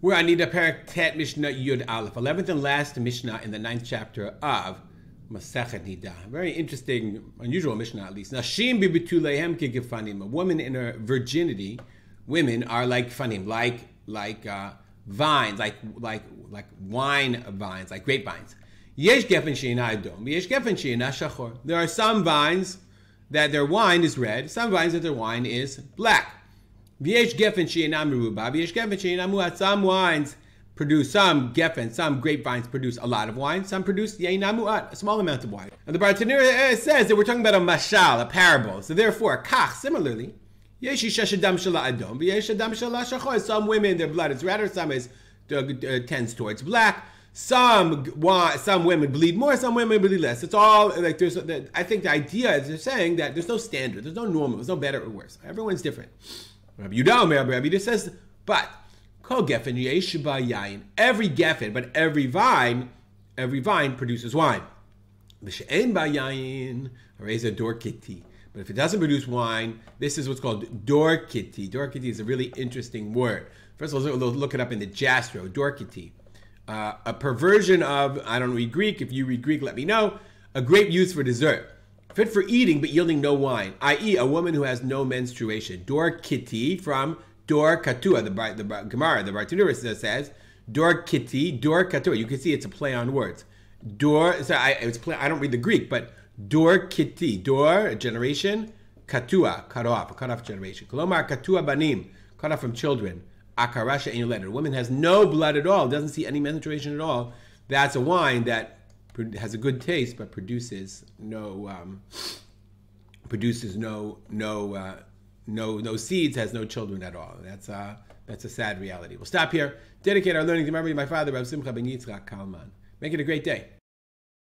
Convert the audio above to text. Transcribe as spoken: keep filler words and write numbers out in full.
We're on Nida Perek Tet Mishnah Yud Aleph, eleventh and last Mishnah in the ninth chapter of Masechet Nida. Very interesting, unusual Mishnah at least. Nashim bibituleihem kegefanim. A woman in her virginity, women are like fanim, like like uh, vines, like like like wine vines, like grapevines. Yesh gefen she'ena adom, yesh gefen she'ena shachor. There are some vines that their wine is red, some vines that their wine is black. V'yesh gefen she'ena meruba, v'yesh gefen she'ena muat. Some wines produce, some gefen, some grapevines produce a lot of wine, some produce yeina muat, a small amount of wine. And the Bartanura says that we're talking about a mashal, a parable. So therefore, kach, similarly, yesh isha shadam shala adom, v'yesh shadam shala shachor. Some women, their blood is red, or some is uh, uh, tends towards black. Some some women bleed more, some women bleed less. It's all like there's. I think the idea is they're saying that there's no standard, there's no normal, there's no better or worse. Everyone's different. Rabbi Yudah, Rabbi Yudah says, but kol gefen yesh ba yain. Every gefen, but every vine, every vine produces wine. V'she'en ba yain harei dor kiti. But if it doesn't produce wine, this is what's called dor kiti. Dor kiti is a really interesting word. First of all, let's look it up in the Jastro. Dor kiti. Uh, a perversion of, I don't read Greek, if you read Greek, let me know, a grape used for dessert, fit for eating but yielding no wine, that is a woman who has no menstruation. Dor kiti from dor katua, the, the, the Gemara, the Bartanura says, dor kiti, dor katua. You can see it's a play on words. Dor, so I, it's play, I don't read the Greek, but dor kiti, dor, a generation, katua, cut off, a cut off generation. Kolomar katua banim, cut off from children. Akarasha in your letter. A woman has no blood at all, doesn't see any menstruation at all. That's a wine that has a good taste, but produces no um, produces no no uh, no no seeds, has no children at all. That's uh, that's a sad reality. We'll stop here. Dedicate our learning to memory of my father, Rav Simcha ben Yitzchak Kalman. Make it a great day.